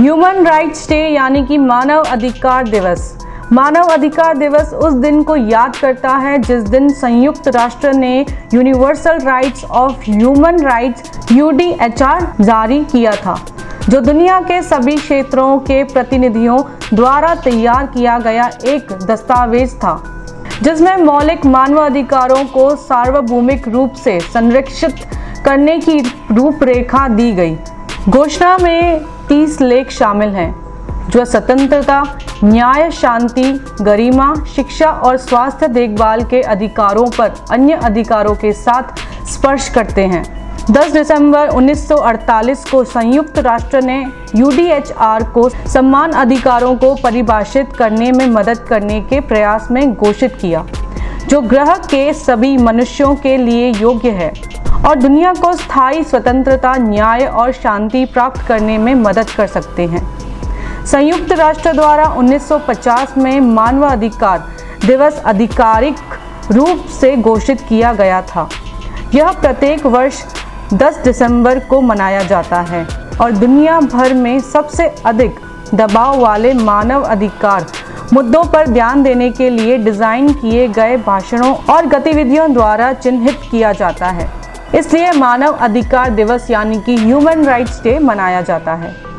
Human rights day यानी कि मानव अधिकार दिवस। मानव अधिकार दिवस उस दिन को याद करता है जिस दिन संयुक्त राष्ट्र ने universal rights of human rights UDHR जारी किया था, जो दुनिया के सभी क्षेत्रों के प्रतिनिधियों द्वारा तैयार किया गया एक दस्तावेज था, जिसमें मौलिक मानवाधिकारों को सार्वभौमिक रूप से संरक्षित करने की रूपरेखा दी गई। घोषणा में 30 लेख शामिल हैं, जो स्वतंत्रता, न्याय, शांति, गरिमा, शिक्षा और स्वास्थ्य देखभाल के अधिकारों पर अन्य अधिकारों के साथ स्पर्श करते हैं। 10 दिसंबर 1948 को संयुक्त राष्ट्र ने UDHR को समान अधिकारों को परिभाषित करने में मदद करने के प्रयास में घोषित किया, जो ग्रह के सभी मनुष्यों के लिए योग्य है और दुनिया को स्थायी स्वतंत्रता, न्याय और शांति प्राप्त करने में मदद कर सकते हैं। संयुक्त राष्ट्र द्वारा 1950 में मानवाधिकार दिवस आधिकारिक रूप से घोषित किया गया था। यह प्रत्येक वर्ष 10 दिसंबर को मनाया जाता है और दुनिया भर में सबसे अधिक दबाव वाले मानव अधिकार मुद्दों पर ध्यान देने के लिए डिज़ाइन किए गए भाषणों और गतिविधियों द्वारा चिन्हित किया जाता है। इसलिए मानव अधिकार दिवस यानी कि ह्यूमन राइट्स डे मनाया जाता है।